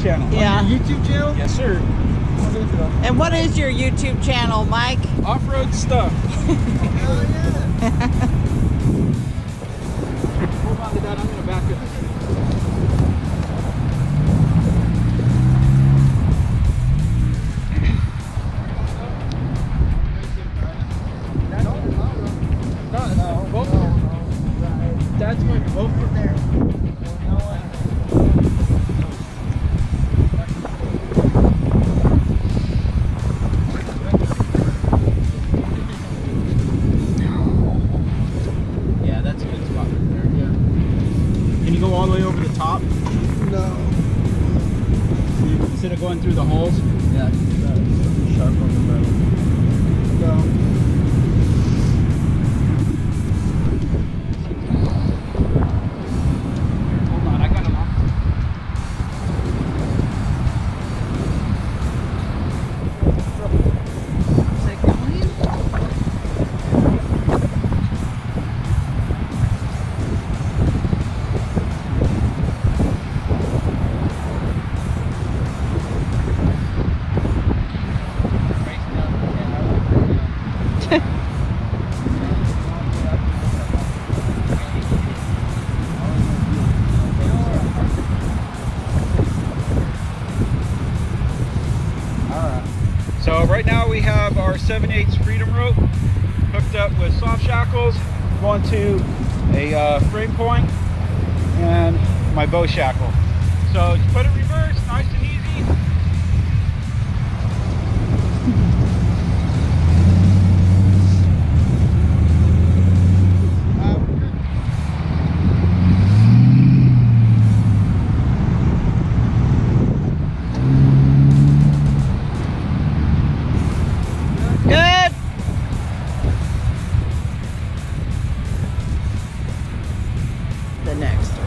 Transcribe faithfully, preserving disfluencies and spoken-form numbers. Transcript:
channel. Yeah. On your YouTube channel? Yes, sir. And what is your YouTube channel, Mike? Off-road stuff. Hell yeah. Hold on to that. I'm going to back it. That's my boat from there. Yeah, that's a good spot right there. Yeah. Can you go all the way over the top? No. Instead of going through the holes? Yeah, that's sharp on the metal. No. Hold on, I got him off. Is it going? So right now we have our seven eighths Freedom rope hooked up with soft shackles, going to a uh, frame point and my bow shackle. So just put it reverse, nice and easy. Good. The next one.